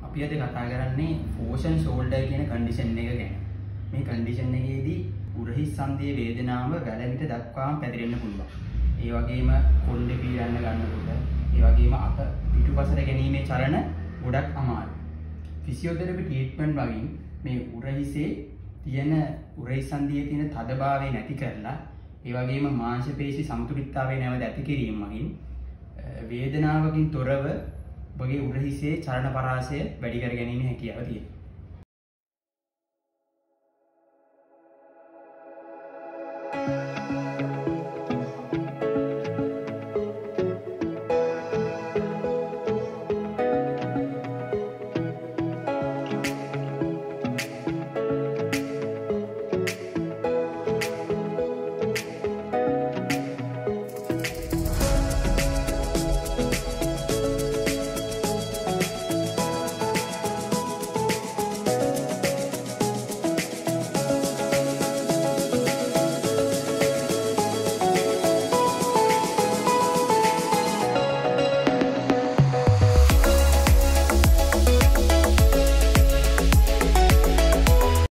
අපි අද කතා කරන්නේ Frozenshoulder කියන කන්ඩිෂන් එක ගැන. මේ කන්ඩිෂන් එකේදී උරහිස් සන්ධියේ වේදනාව වැලමිට දක්වාම පැතිරෙන්න පුළුවන්. ඒ වගේම කොණ්ඩේ පීරන්න ගන්නකොට, ඒ වගේම අත පිටුපසට ගැනීමේ චලන ගොඩක් අමාරුයි. ෆිසියෝതെරපි ට්‍රීට්මන්ට් වලින් මේ උරහිසේ තියෙන උරහිස් සන්ධියේ තියෙන තදභාවය නැති කරලා, ඒ වගේම මාංශ පේශි සමතුලිතතාවය නැවත ඇති කිරීම මගින් වේදනාවකින් තොරව ඔබගේ උරහිසේ චලන පරාසය වැඩි කර ගැනීමේ හැකියාව තියෙනවා.